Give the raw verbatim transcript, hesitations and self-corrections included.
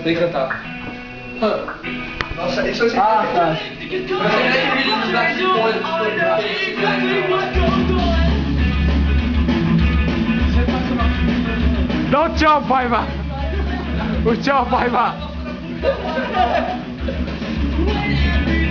Tem que cantar. Nossa, isso eu sei. Ah, tá. Mas é aquele vídeo dos Backstreet Dá um tchau, Paiva! O tchau, Paiva!